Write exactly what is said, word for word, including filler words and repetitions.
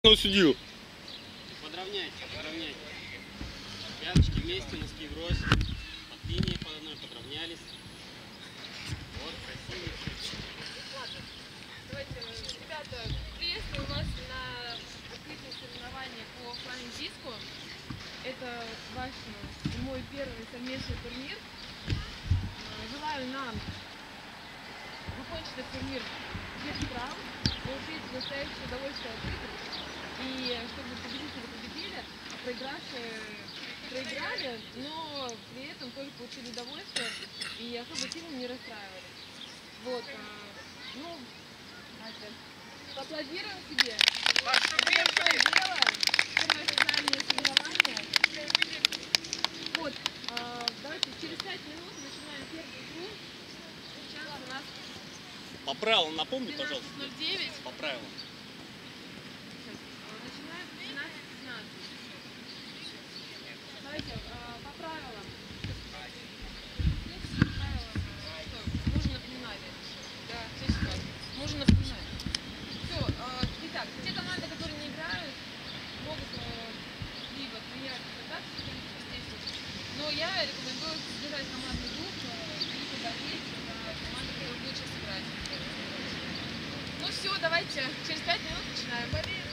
судью. Подровняйте, подровняйте. Пяточки вместе, носки врозь. Под линией по одной подровнялись. Вот, красиво. Ладно, давайте, ребята, приветствую вас на открытии соревнований по флайн-диску. Это ваш мой первый совместный турнир. Желаю нам закончить этот турнир без травм, получить настоящее удовольствие от игр. И чтобы победители победили, а проигравшие проиграли, но при этом тоже получили удовольствие и особо сильно не расстраивались. Вот, ну, давайте поаплодируем себе. Это большое дело, первое официальное соревнование. Вот, давайте через пять минут начинаем первую игру. Сейчас у нас По правилам напомни, пожалуйста. двенадцать ноль девять. По правилам. Начинаем в двенадцать пятнадцать. Давайте по правилам. Можно напоминать. Да, можно напоминать. Все, итак, те команды, которые не играют, могут либо тренировать презентацию, естественно. Но я рекомендую избежать командный дух и подавить на команду, которая будет сейчас играть. Ну все, давайте через пять минут начинаем.